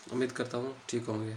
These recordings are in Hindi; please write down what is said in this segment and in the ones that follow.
उम्मीद करता हूँ ठीक होंगे।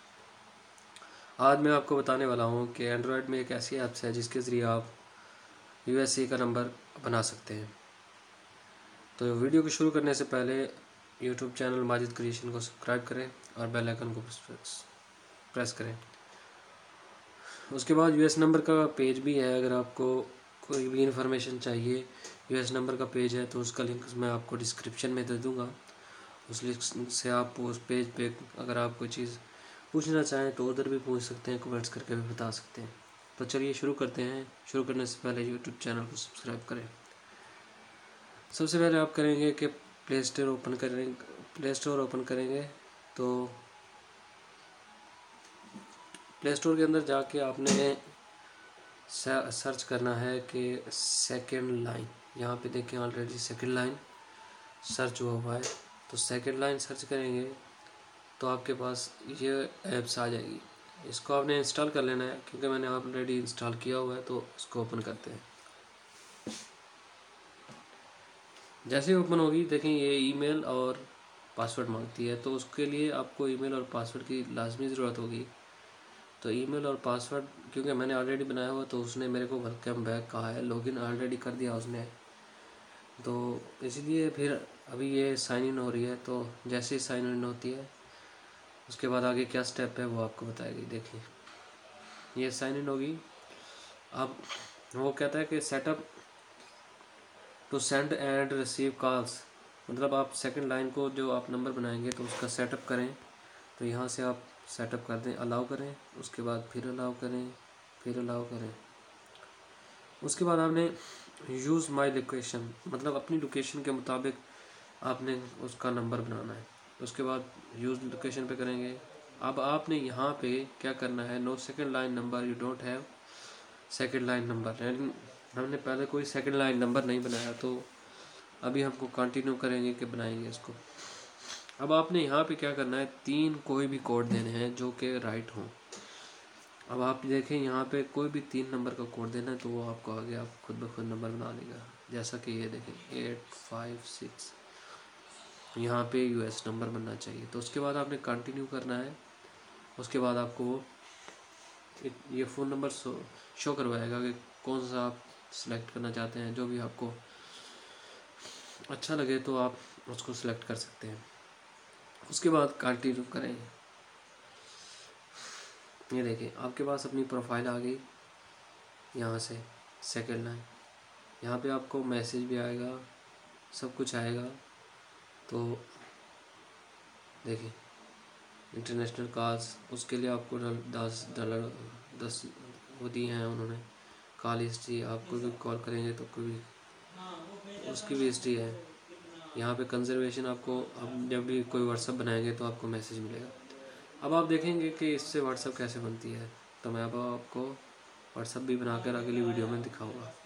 आज मैं आपको बताने वाला हूँ कि एंड्रॉयड में एक ऐसी ऐप्स है जिसके ज़रिए आप यूएसए का नंबर बना सकते हैं। तो वीडियो को शुरू करने से पहले यूट्यूब चैनल माजिद क्रिएशन को सब्सक्राइब करें और बेल आइकन को प्रेस करें। उसके बाद यूएस नंबर का पेज भी है। अगर आपको कोई भी इन्फॉर्मेशन चाहिए, यूएस नंबर का पेज है तो उसका लिंक मैं आपको डिस्क्रिप्शन में दे दूँगा। उस लिंक से आप उस पेज पे अगर आप कोई चीज़ पूछना चाहें तो उधर भी पूछ सकते हैं, कमेंट्स करके भी बता सकते हैं। तो चलिए शुरू करते हैं। शुरू करने से पहले यूट्यूब चैनल को सब्सक्राइब करें। सबसे पहले आप करेंगे कि प्ले स्टोर ओपन करेंगे। तो प्ले स्टोर के अंदर जाके आपने सर्च करना है कि सेकंड लाइन। यहाँ पे देखें ऑलरेडी सेकंड लाइन सर्च हुआ है। तो सेकंड लाइन सर्च करेंगे तो आपके पास ये ऐप्स आ जाएगी। इसको आपने इंस्टॉल कर लेना है क्योंकि मैंने ऑलरेडी इंस्टॉल किया हुआ है। तो इसको ओपन करते हैं। जैसे ही ओपन होगी देखें ये ईमेल और पासवर्ड मांगती है। तो उसके लिए आपको ईमेल और पासवर्ड की लाजमी ज़रूरत होगी। तो ईमेल और पासवर्ड क्योंकि मैंने ऑलरेडी बनाया हुआ तो उसने मेरे को वेलकम बैक कहा है, लॉगिन ऑलरेडी कर दिया उसने। तो इसलिए फिर अभी ये साइन इन हो रही है। तो जैसे ही साइन इन होती है उसके बाद आगे क्या स्टेप है वो आपको बताएगी। देखिए ये साइन इन होगी। अब वो कहता है कि setup to send and receive calls, मतलब आप सेकंड लाइन को जो आप नंबर बनाएंगे तो उसका सेटअप करें। तो यहाँ से आप सेटअप कर दें, अलाउ करें, उसके बाद फिर अलाउ करें, फिर अलाउ करें। उसके बाद आपने यूज़ माई लोकेशन, मतलब अपनी लोकेशन के मुताबिक आपने उसका नंबर बनाना है। उसके बाद यूज़ लोकेशन पे करेंगे। अब आपने यहाँ पे क्या करना है, no second line number, you don't have second line number. लेकिन हमने पहले कोई सेकंड लाइन नंबर नहीं बनाया तो अभी हमको कंटिन्यू करेंगे कि बनाएंगे इसको। अब आपने यहाँ पे क्या करना है, 3 कोई भी कोड देने हैं जो कि राइट हों। अब आप देखें यहाँ पे कोई भी 3 नंबर का कोड देना है तो वो आपको आगे आप खुद ब खुद नंबर बना लेगा। जैसा कि ये देखें 856, यहाँ पे यूएस नंबर बनना चाहिए। तो उसके बाद आपने कंटिन्यू करना है। उसके बाद आपको ये फ़ोन नंबर शो करवाएगा कि कौन सा आप सिलेक्ट करना चाहते हैं। जो भी आपको अच्छा लगे तो आप उसको सिलेक्ट कर सकते हैं। उसके बाद कंटिन्यू करें। ये देखिए आपके पास अपनी प्रोफाइल आ गई। यहाँ से सेकंड लाइन, यहाँ पे आपको मैसेज भी आएगा, सब कुछ आएगा। तो देखिए इंटरनेशनल कॉल्स, उसके लिए आपको $10 वो दिए हैं उन्होंने। कॉल हिस्ट्री, आप कोई भी कॉल करेंगे तो कोई भी उसकी भी हिस्ट्री है। यहाँ पे कंजर्वेशन, आपको अब जब भी कोई व्हाट्सअप बनाएंगे तो आपको मैसेज मिलेगा। अब आप देखेंगे कि इससे व्हाट्सअप कैसे बनती है। तो मैं अब आपको व्हाट्सअप भी बनाकर अगली वीडियो में दिखाऊंगा।